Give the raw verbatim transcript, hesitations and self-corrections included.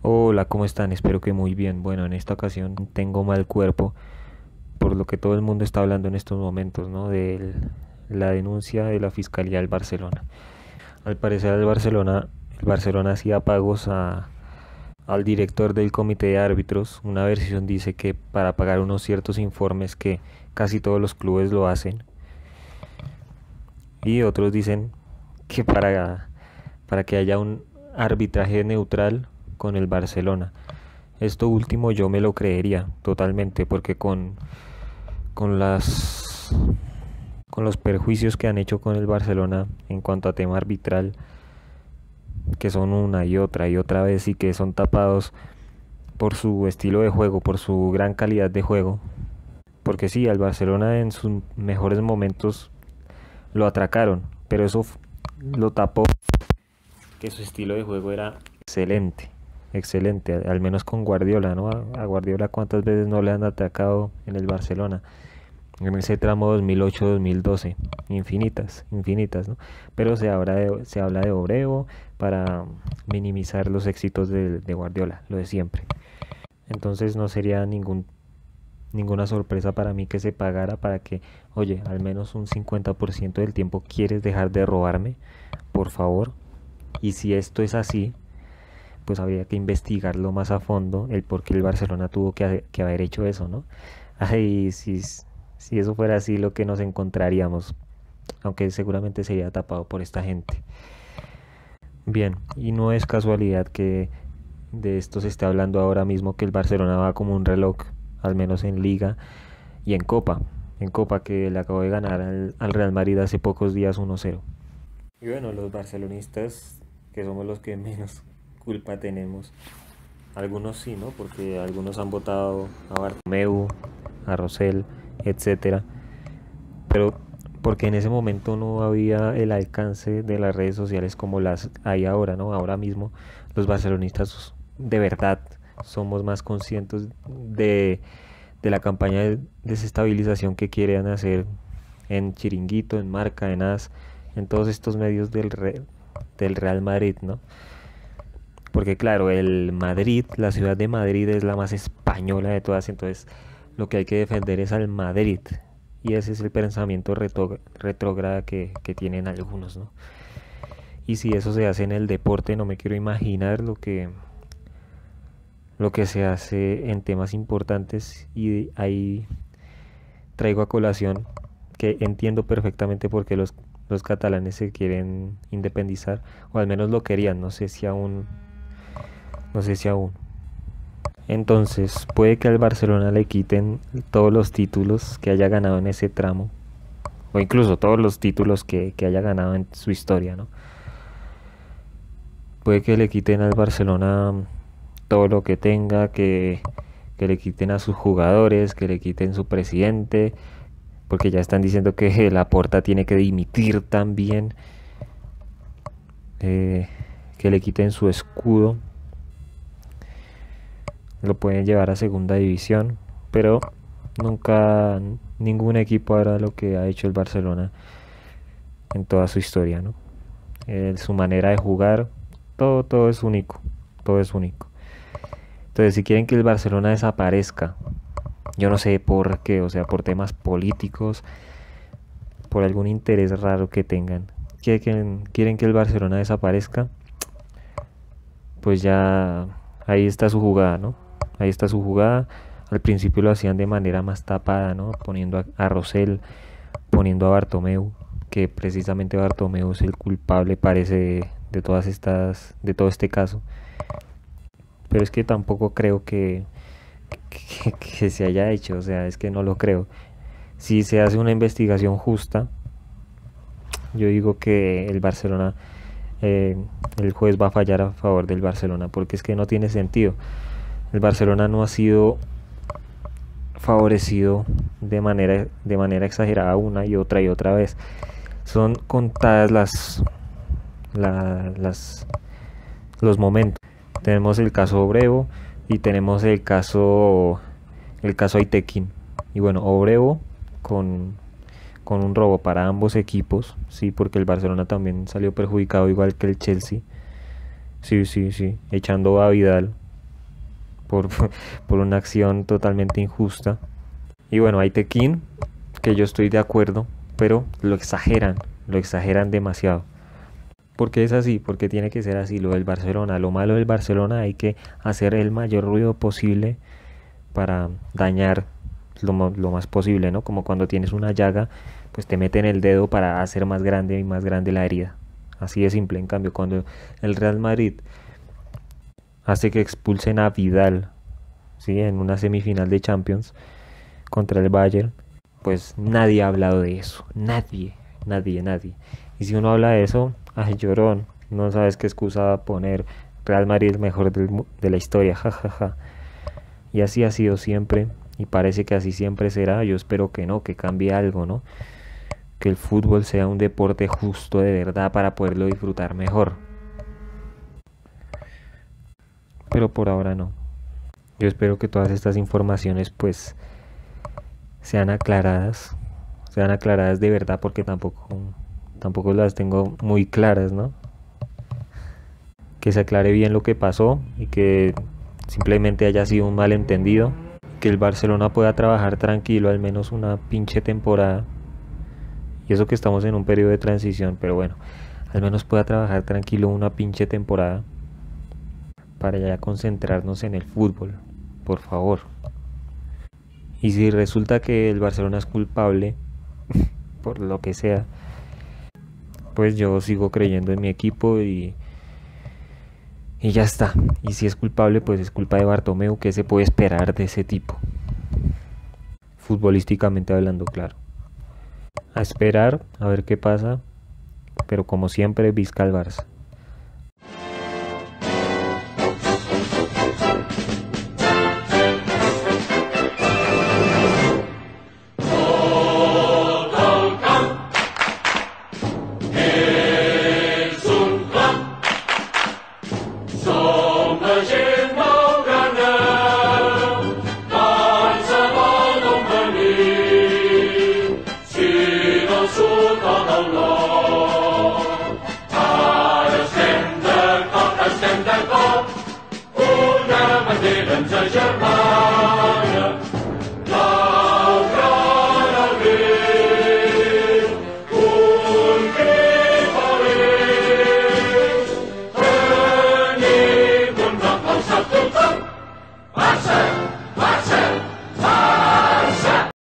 Hola, ¿cómo están? Espero que muy bien. Bueno, en esta ocasión tengo mal cuerpo, por lo que todo el mundo está hablando en estos momentos, ¿no? De la denuncia de la Fiscalía del Barcelona. Al parecer el Barcelona, el Barcelona hacía pagos a, al director del comité de árbitros. Una versión dice que para pagar unos ciertos informes que casi todos los clubes lo hacen. Y otros dicen que para, para que haya un arbitraje neutral con el Barcelona. Esto último yo me lo creería totalmente porque con, con las con los perjuicios que han hecho con el Barcelona en cuanto a tema arbitral, que son una y otra y otra vez y que son tapados por su estilo de juego, por su gran calidad de juego. Porque sí, al Barcelona en sus mejores momentos lo atracaron, pero eso lo tapó, que su estilo de juego era excelente, excelente, al menos con Guardiola, ¿no? A Guardiola cuántas veces no le han atacado en el Barcelona, en ese tramo dos mil ocho dos mil doce, infinitas, infinitas, ¿no? Pero se habla de, se habla de Obreo para minimizar los éxitos de, de Guardiola, lo de siempre. Entonces no sería ningún ninguna sorpresa para mí que se pagara para que, oye, al menos un cincuenta por ciento del tiempo quieres dejar de robarme, por favor. Y si esto es así, pues habría que investigarlo más a fondo, el por qué el Barcelona tuvo que, que haber hecho eso, ¿no? Ay, si, si eso fuera así, lo que nos encontraríamos, aunque seguramente sería tapado por esta gente. Bien, y no es casualidad que de esto se esté hablando ahora mismo, que el Barcelona va como un reloj, al menos en Liga y en Copa. En Copa que le acabó de ganar al, al Real Madrid hace pocos días uno cero. Y bueno, los barcelonistas, que somos los que menos culpa tenemos, algunos sí, ¿no? Porque algunos han votado a Bartomeu, a Rosell, etcétera. Pero porque en ese momento no había el alcance de las redes sociales como las hay ahora, ¿no? Ahora mismo los barcelonistas de verdad somos más conscientes de, de la campaña de desestabilización que quieren hacer en Chiringuito, en Marca, en As, en todos estos medios del, Re- del Real Madrid, ¿no? Porque claro, el Madrid, la ciudad de Madrid es la más española de todas, entonces lo que hay que defender es al Madrid. Y ese es el pensamiento retro- retrógrada que, que tienen algunos, ¿no? Y si eso se hace en el deporte, no me quiero imaginar lo que, lo que se hace en temas importantes. Y ahí traigo a colación que entiendo perfectamente por qué los, los catalanes se quieren independizar, o al menos lo querían, no sé si aún, no sé si aún. Entonces, puede que al Barcelona le quiten todos los títulos que haya ganado en ese tramo, o incluso todos los títulos que, que haya ganado en su historia, ¿no? Puede que le quiten al Barcelona todo lo que tenga, que, que le quiten a sus jugadores, que le quiten su presidente, porque ya están diciendo que Laporta tiene que dimitir también, eh, que le quiten su escudo, lo pueden llevar a segunda división, pero nunca ningún equipo hará lo que ha hecho el Barcelona en toda su historia, ¿no? Eh, su manera de jugar, todo, todo es único, todo es único. Entonces, si quieren que el Barcelona desaparezca, yo no sé por qué, o sea, por temas políticos, por algún interés raro que tengan, quieren, quieren que el Barcelona desaparezca, pues ya ahí está su jugada, ¿no? Ahí está su jugada. Al principio lo hacían de manera más tapada, ¿no? Poniendo a, a Rosell, poniendo a Bartomeu, que precisamente Bartomeu es el culpable, parece, de, de todas estas, de todo este caso. Pero es que tampoco creo que, que, que se haya hecho, o sea, es que no lo creo. Si se hace una investigación justa, yo digo que el Barcelona, eh, el juez va a fallar a favor del Barcelona, porque es que no tiene sentido. El Barcelona no ha sido favorecido de manera, de manera exagerada una y otra y otra vez. Son contadas las, la, las los momentos. Tenemos el caso Obrevo y tenemos el caso el caso Aitekin. Y bueno, Obrevo con, con un robo para ambos equipos, sí, porque el Barcelona también salió perjudicado igual que el Chelsea. Sí, sí, sí, echando a Vidal. por, por una acción totalmente injusta. Y bueno, hay Tequín, que yo estoy de acuerdo, pero lo exageran, lo exageran demasiado. Porque es así, porque tiene que ser así lo del Barcelona. Lo malo del Barcelona hay que hacer el mayor ruido posible para dañar lo, lo más posible, ¿no? Como cuando tienes una llaga, pues te meten el dedo para hacer más grande y más grande la herida. Así de simple. En cambio, cuando el Real Madrid hace que expulsen a Vidal, ¿sí? En una semifinal de Champions contra el Bayern, pues nadie ha hablado de eso. Nadie, nadie, nadie. Y si uno habla de eso, ay, llorón, no sabes qué excusa poner. Real Madrid es mejor del, de la historia, jajaja. Ja, ja. Y así ha sido siempre, y parece que así siempre será. Yo espero que no, que cambie algo, ¿no? Que el fútbol sea un deporte justo de verdad para poderlo disfrutar mejor. Pero por ahora no. Yo espero que todas estas informaciones pues sean aclaradas, sean aclaradas de verdad, porque tampoco, tampoco las tengo muy claras, ¿no? Que se aclare bien lo que pasó y que simplemente haya sido un malentendido, que el Barcelona pueda trabajar tranquilo al menos una pinche temporada, y eso que estamos en un periodo de transición, pero bueno, al menos pueda trabajar tranquilo una pinche temporada para ya concentrarnos en el fútbol, por favor. Y si resulta que el Barcelona es culpable, por lo que sea, pues yo sigo creyendo en mi equipo y, y ya está. Y si es culpable, pues es culpa de Bartomeu. ¿Qué se puede esperar de ese tipo? Futbolísticamente hablando, claro. A esperar, a ver qué pasa, pero como siempre, Vizca al Barça.